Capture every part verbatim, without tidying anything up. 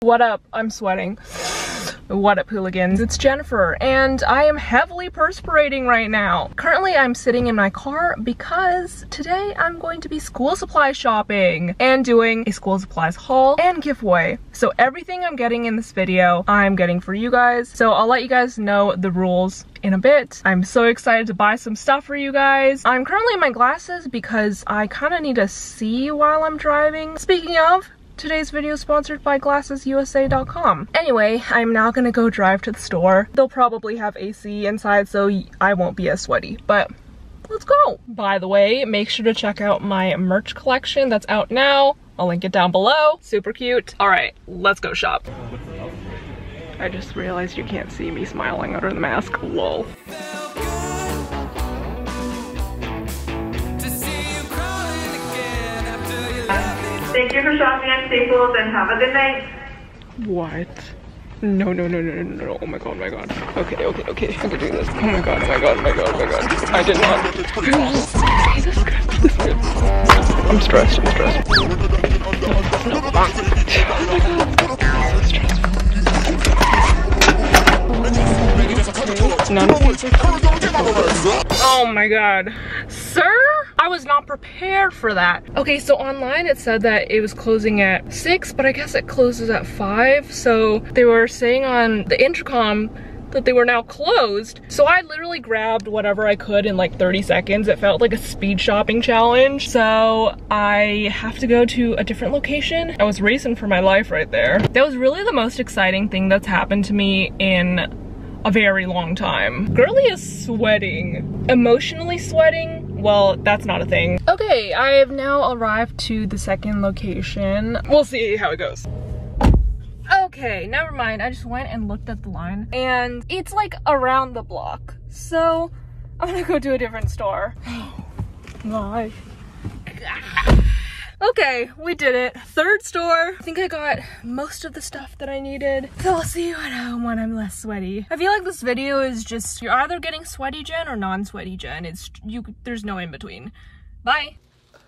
What up? I'm sweating. What up, hooligans? It's Jennifer, and I am heavily perspirating right now. Currently, I'm sitting in my car because today I'm going to be school supply shopping and doing a school supplies haul and giveaway. So everything I'm getting in this video, I'm getting for you guys. So I'll let you guys know the rules in a bit. I'm so excited to buy some stuff for you guys. I'm currently in my glasses because I kind of need to see while I'm driving. Speaking of, today's video is sponsored by glasses U S A dot com. Anyway, I'm now gonna go drive to the store. They'll probably have A C inside, so I won't be as sweaty, but let's go. By the way, make sure to check out my merch collection that's out now. I'll link it down below. Super cute. All right, let's go shop. I just realized you can't see me smiling under the mask. Lol. Thank you for shopping at Staples and have a good night. What? No, no, no, no, no, no. Oh my god, oh my god. Okay, okay, okay. I can do this. Oh my god, oh my god, oh my god, oh my god. I did not. This is good. This is good. I'm stressed, I'm stressed. No, no. Oh my god. So stressful. None of these are Oh my god. Sir? I was not prepared for that. Okay, so online it said that it was closing at six, but I guess it closes at five. So they were saying on the intercom that they were now closed. So I literally grabbed whatever I could in like thirty seconds. It felt like a speed shopping challenge. So I have to go to a different location. I was racing for my life right there. That was really the most exciting thing that's happened to me in a very long time. Girly is sweating. Emotionally sweating? Well, that's not a thing. Okay, I have now arrived to the second location. We'll see how it goes. Okay, never mind. I just went and looked at the line and it's like around the block. So I'm gonna go to a different store. Why? Okay, we did it. Third store. I think I got most of the stuff that I needed. So I'll see you at home when I'm less sweaty. I feel like this video is just, you're either getting sweaty Jen or non-sweaty Jen. It's, you, there's no in between. Bye.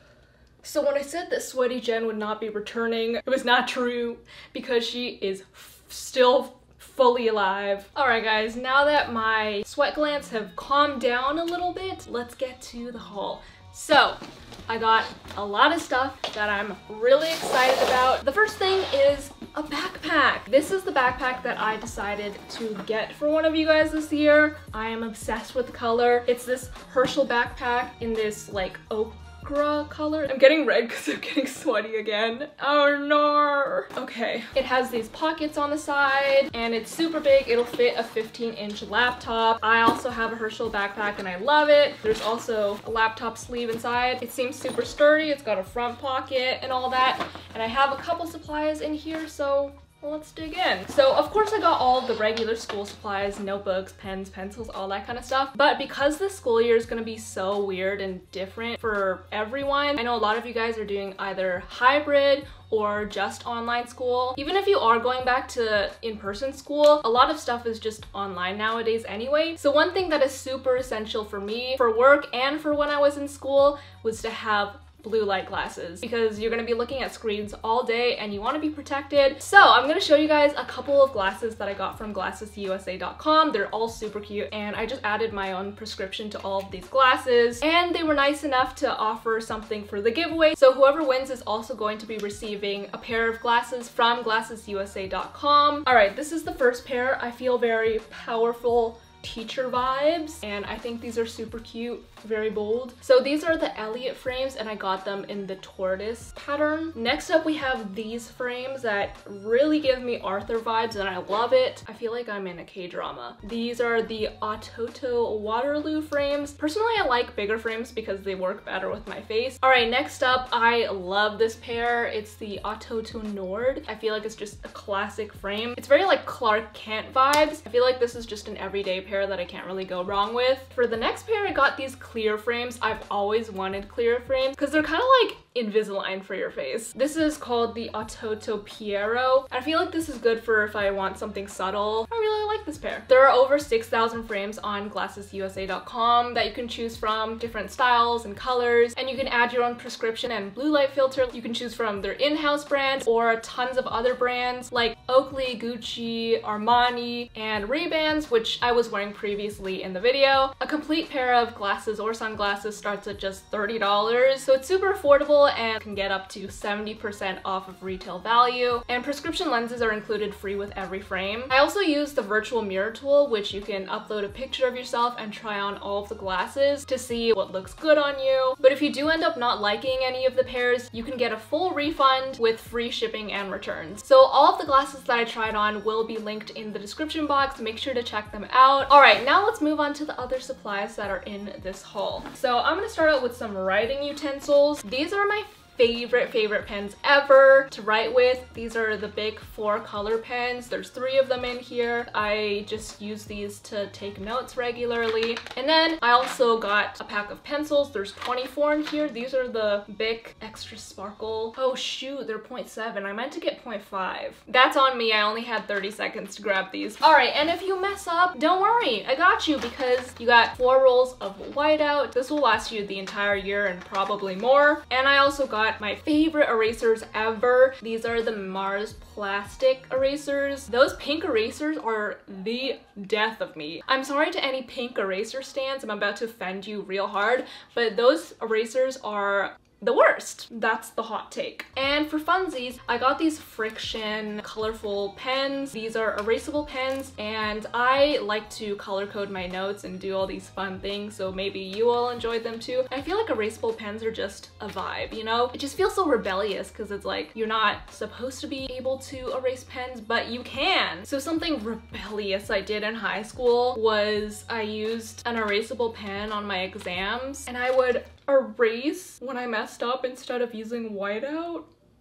So when I said that sweaty Jen would not be returning, it was not true because she is still fully alive. All right guys, now that my sweat glands have calmed down a little bit, let's get to the haul. So I got a lot of stuff that I'm really excited about. The first thing is a backpack. This is the backpack that I decided to get for one of you guys this year. I am obsessed with the color. It's this Herschel backpack in this like ochre color. I'm getting red because I'm getting sweaty again. Oh no. Okay. It has these pockets on the side and it's super big. It'll fit a fifteen inch laptop. I also have a Herschel backpack and I love it. There's also a laptop sleeve inside. It seems super sturdy. It's got a front pocket and all that. And I have a couple supplies in here, so let's dig in. So of course I got all the regular school supplies, notebooks, pens, pencils, all that kind of stuff. But because this school year is going to be so weird and different for everyone, I know a lot of you guys are doing either hybrid or just online school. Even if you are going back to in-person school, a lot of stuff is just online nowadays anyway. So one thing that is super essential for me, for work and for when I was in school, was to have blue light glasses because you're going to be looking at screens all day and you want to be protected. So I'm going to show you guys a couple of glasses that I got from glasses U S A dot com. They're all super cute and I just added my own prescription to all of these glasses and they were nice enough to offer something for the giveaway. So whoever wins is also going to be receiving a pair of glasses from glasses U S A dot com. All right, this is the first pair. I feel very powerful teacher vibes and I think these are super cute, very bold. So these are the Elliot frames and I got them in the tortoise pattern. Next up we have these frames that really give me Arthur vibes and I love it. I feel like I'm in a K-drama. These are the Autoto Waterloo frames. Personally I like bigger frames because they work better with my face. All right, next up I love this pair. It's the Autoto Nord. I feel like it's just a classic frame. It's very like Clark Kent vibes. I feel like this is just an everyday pair pair that I can't really go wrong with. For the next pair, I got these clear frames. I've always wanted clear frames because they're kind of like Invisalign for your face. This is called the Autoto Piero. I feel like this is good for if I want something subtle. I really like this pair. There are over six thousand frames on glasses U S A dot com that you can choose from, different styles and colors, and you can add your own prescription and blue light filter. You can choose from their in-house brands or tons of other brands like Oakley, Gucci, Armani, and Ray-Bans, which I was wearing previously in the video. A complete pair of glasses or sunglasses starts at just thirty dollars, so it's super affordable and can get up to seventy percent off of retail value. And prescription lenses are included free with every frame. I also use the virtual mirror tool, which you can upload a picture of yourself and try on all of the glasses to see what looks good on you. But if you do end up not liking any of the pairs, you can get a full refund with free shipping and returns. So all of the glasses that I tried on will be linked in the description box. Make sure to check them out. All right, now let's move on to the other supplies that are in this haul. So I'm gonna start out with some writing utensils. These are my favorite favorite pens ever to write with. These are the big four color pens. There's three of them in here. I just use these to take notes regularly. And then I also got a pack of pencils. There's twenty-four in here. These are the Bic Extra Sparkle. Oh shoot, they're zero point seven. I meant to get zero point five. That's on me. I only had thirty seconds to grab these. All right, and if you mess up, don't worry. I got you because you got four rolls of whiteout. This will last you the entire year and probably more. And I also got my favorite erasers ever. These are the Mars plastic erasers. Those pink erasers are the death of me. I'm sorry to any pink eraser stands. I'm about to offend you real hard, but those erasers are the worst. That's the hot take. And for funsies, I got these Friction colorful pens. These are erasable pens, and I like to color code my notes and do all these fun things, so maybe you all enjoy them too. I feel like erasable pens are just a vibe, you know? It just feels so rebellious because it's like you're not supposed to be able to erase pens, but you can. So something rebellious I did in high school was I used an erasable pen on my exams, and I would erase when I messed up instead of using whiteout.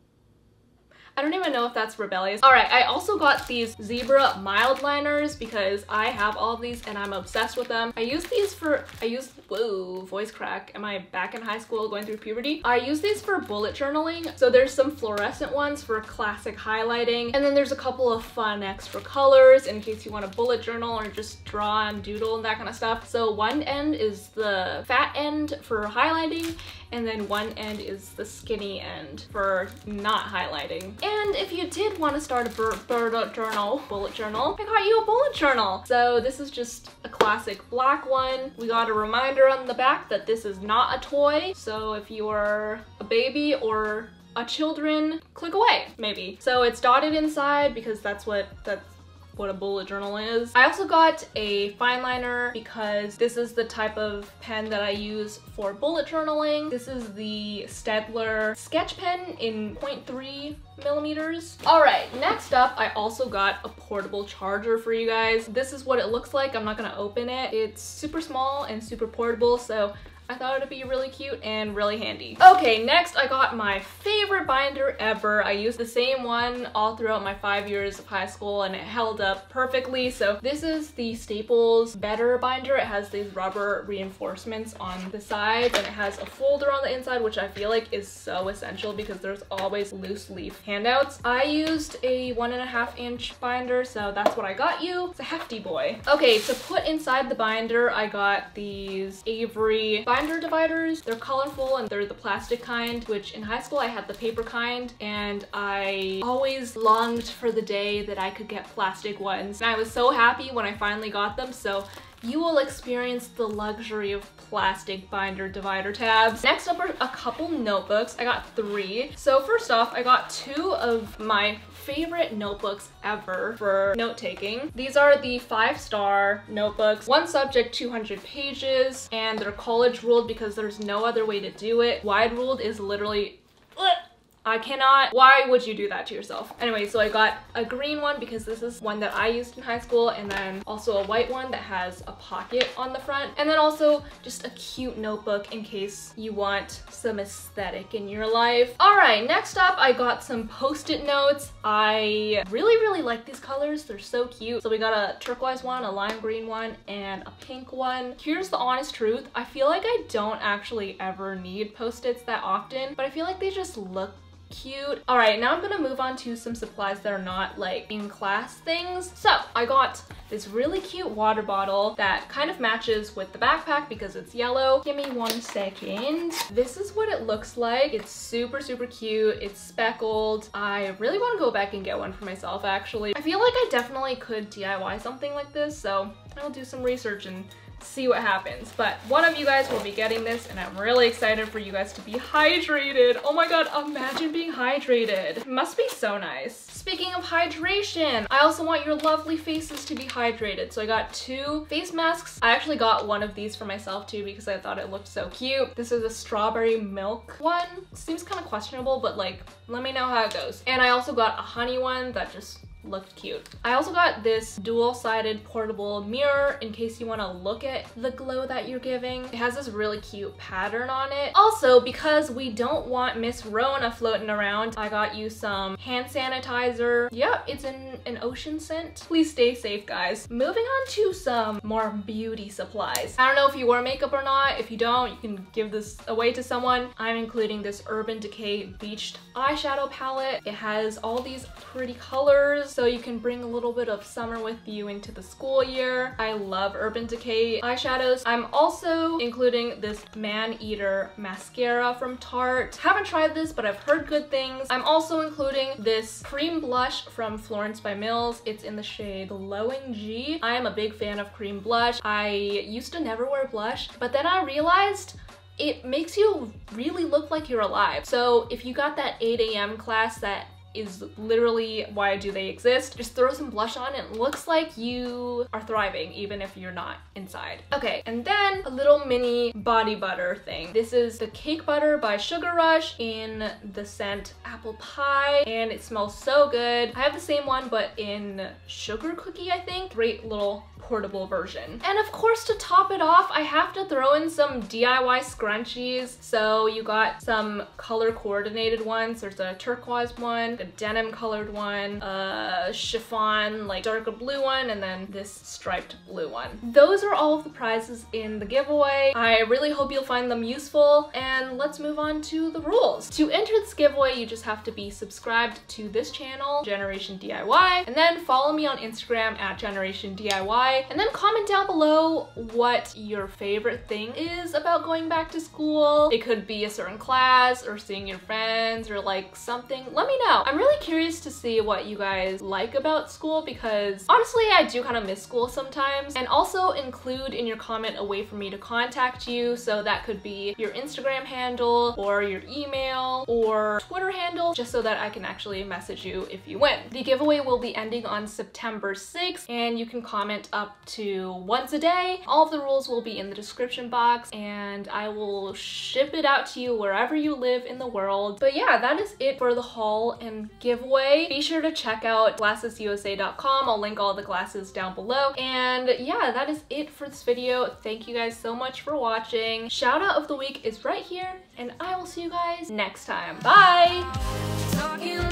I don't even know if that's rebellious. All right, I also got these Zebra mild liners because I have all of these and I'm obsessed with them. I use these for, I use, whoa, voice crack. Am I back in high school going through puberty? I use these for bullet journaling. So there's some fluorescent ones for classic highlighting. And then there's a couple of fun extra colors in case you want to bullet journal or just draw and doodle and that kind of stuff. So one end is the fat end for highlighting, and then one end is the skinny end for not highlighting. And if you did want to start a bullet journal, bullet journal, I got you a bullet journal. So this is just a classic black one. We got a reminder on the back that this is not a toy. So if you are a baby or a children, click away, maybe. So it's dotted inside because that's what, that's what a bullet journal is. I also got a fine liner because this is the type of pen that I use for bullet journaling. This is the Staedtler sketch pen in zero point three millimeters. All right, next up, I also got a portable charger for you guys. This is what it looks like. I'm not gonna open it. It's super small and super portable, so I thought it'd be really cute and really handy. Okay, next I got my favorite binder ever. I used the same one all throughout my five years of high school and it held up perfectly. So this is the Staples Better binder. It has these rubber reinforcements on the sides and it has a folder on the inside, which I feel like is so essential because there's always loose leaf handouts. I used a one and a half inch binder, so that's what I got you. It's a hefty boy. Okay, to put inside the binder, I got these Avery binder binder dividers. They're colorful and they're the plastic kind, which in high school I had the paper kind, and I always longed for the day that I could get plastic ones. And I was so happy when I finally got them, so you will experience the luxury of plastic binder divider tabs. Next up are a couple notebooks. I got three. So first off, I got two of my favorite notebooks ever for note-taking. These are the five-star notebooks. One subject, two hundred pages, and they're college ruled because there's no other way to do it. Wide ruled is literally... I cannot, why would you do that to yourself? Anyway, so I got a green one because this is one that I used in high school, and then also a white one that has a pocket on the front, and then also just a cute notebook in case you want some aesthetic in your life. All right, next up, I got some post-it notes. I really, really like these colors. They're so cute. So we got a turquoise one, a lime green one, and a pink one. Here's the honest truth. I feel like I don't actually ever need post-its that often, but I feel like they just look cute. All right, now I'm gonna move on to some supplies that are not like in class things. So I got this really cute water bottle that kind of matches with the backpack because it's yellow. Give me one second. This is what it looks like. It's super, super cute. It's speckled. I really want to go back and get one for myself, actually. I feel like I definitely could D I Y something like this, so I'll do some research and see what happens. But one of you guys will be getting this, and I'm really excited for you guys to be hydrated. Oh my god, imagine being hydrated. It must be so nice. Speaking of hydration, I also want your lovely faces to be hydrated. So I got two face masks. I actually got one of these for myself too because I thought it looked so cute. This is a strawberry milk one. Seems kind of questionable, but like, let me know how it goes. And I also got a honey one that just looked cute. I also got this dual-sided portable mirror in case you want to look at the glow that you're giving. It has this really cute pattern on it. Also, because we don't want Miss Rona floating around, I got you some hand sanitizer. Yep, it's in an ocean scent. Please stay safe, guys. Moving on to some more beauty supplies. I don't know if you wear makeup or not. If you don't, you can give this away to someone. I'm including this Urban Decay Beached eyeshadow palette. It has all these pretty colors, so you can bring a little bit of summer with you into the school year. I love Urban Decay eyeshadows. I'm also including this Man Eater mascara from Tarte. Haven't tried this, but I've heard good things. I'm also including this cream blush from Florence by Mills. It's in the shade Glowing G. I am a big fan of cream blush. I used to never wear blush, but then I realized it makes you really look like you're alive. So if you got that eight A M class that is literally why do they exist, just throw some blush on and it looks like you are thriving even if you're not inside. Okay, and then a little mini body butter thing. This is the Cake Butter by Sugar Rush in the scent Apple Pie, and it smells so good. I have the same one but in Sugar Cookie, I think. Great little portable version. And of course, to top it off, I have to throw in some D I Y scrunchies. So you got some color coordinated ones. There's a turquoise one, a denim colored one, a chiffon like darker blue one, and then this striped blue one. Those are all of the prizes in the giveaway. I really hope you'll find them useful, and let's move on to the rules. To enter this giveaway, you just have to be subscribed to this channel, Generation D I Y, and then follow me on Instagram at Generation D I Y. And then comment down below what your favorite thing is about going back to school. It could be a certain class or seeing your friends or like something. Let me know. I'm really curious to see what you guys like about school because honestly, I do kind of miss school sometimes. And also include in your comment a way for me to contact you. So that could be your Instagram handle or your email or Twitter handle, just so that I can actually message you if you win. The giveaway will be ending on September sixth, and you can comment up to once a day. All of the rules will be in the description box, and I will ship it out to you wherever you live in the world. But yeah, that is it for the haul and giveaway. Be sure to check out glasses U S A dot com. I'll link all the glasses down below. And yeah, that is it for this video. Thank you guys so much for watching. Shout out of the week is right here, and I will see you guys next time. Bye! Talking